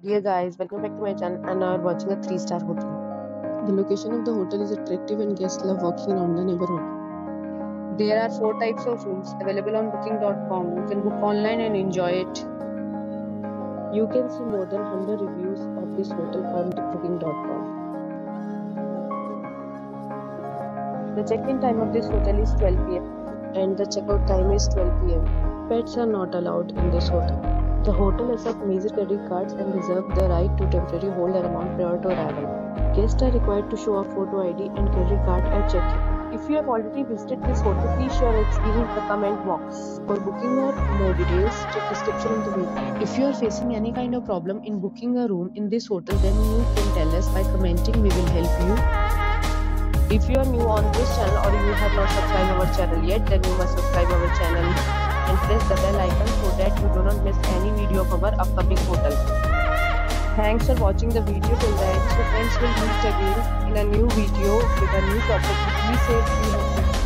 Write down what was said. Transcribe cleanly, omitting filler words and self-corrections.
Dear guys, welcome back to my channel and now we're watching a 3-star hotel. The location of the hotel is attractive and guests love walking around the neighborhood. There are 4 types of rooms available on booking.com. You can book online and enjoy it. You can see more than 100 reviews of this hotel on booking.com. The check-in time of this hotel is 12 p.m. and the checkout time is 12 p.m. Pets are not allowed in this hotel. The hotel accepts major credit cards and reserves the right to temporarily hold an amount prior to arrival. Guests are required to show a photo ID and credit card at check-in. If you have already visited this hotel, please share your experience in the comment box. For booking or more details, check description in the video. If you are facing any kind of problem in booking a room in this hotel, then you can tell us by commenting. We will help you. If you are new on this channel or you have not subscribed our channel yet, then you must subscribe our channel and press the bell icon so that you do not miss any video of our upcoming hotel. Thanks for watching the video till the end. So friends, will meet again in a new video with a new property. Be safe, be happy.